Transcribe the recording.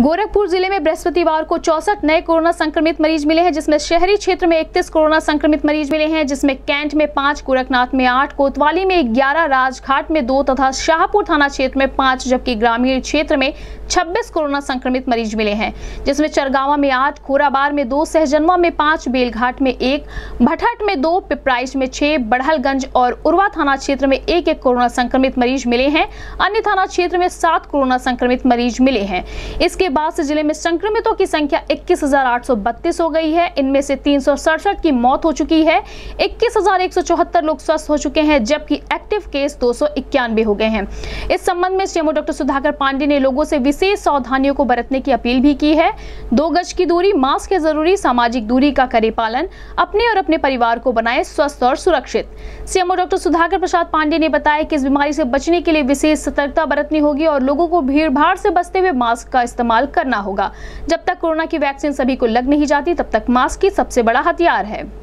गोरखपुर जिले में बृहस्पतिवार को 64 नए कोरोना संक्रमित मरीज मिले हैं, जिसमें शहरी क्षेत्र में 31 कोरोना संक्रमित मरीज मिले हैं, जिसमें कैंट में 5, गोरखनाथ में 8, कोतवाली में 11, राजघाट में 2 तथा शाहपुर थाना क्षेत्र में 5, जबकि ग्रामीण क्षेत्र में 26 कोरोना संक्रमित मरीज मिले हैं, जिसमें चरगावा में 8, खोराबार में 2, सहजनवा में 5, बेलघाट में 1, भटहट में 2, पिपराइच में 6, बड़हलगंज और उरवा थाना क्षेत्र में 1-1 कोरोना संक्रमित मरीज मिले हैं। अन्य थाना क्षेत्र में 7 कोरोना संक्रमित मरीज मिले हैं। इसके बाद से जिले में संक्रमितों की संख्या 21,832 हो गई है। इनमें से 367 की मौत हो चुकी है। 21,174 लोग स्वस्थ हो चुके हैं, जबकि एक्टिव केस 291 हो गए हैं। इस संबंध में सीएमओ डॉक्टर सुधाकर पांडे ने लोगों से विशेष सावधानियों को बरतने की अपील भी की है। 2 गज की दूरी, मास्क है जरूरी, सामाजिक दूरी का करे पालन, अपने और अपने परिवार को बनाए स्वस्थ और सुरक्षित। सीएमओ डॉक्टर सुधाकर प्रसाद पांडे ने बताया कि इस बीमारी से बचने के लिए विशेष सतर्कता बरतनी होगी और लोगों को भीड़ भाड़ से बचते हुए मास्क का इस्तेमाल करना होगा। जब तक कोरोना की वैक्सीन सभी को लग नहीं जाती, तब तक मास्क ही सबसे बड़ा हथियार है।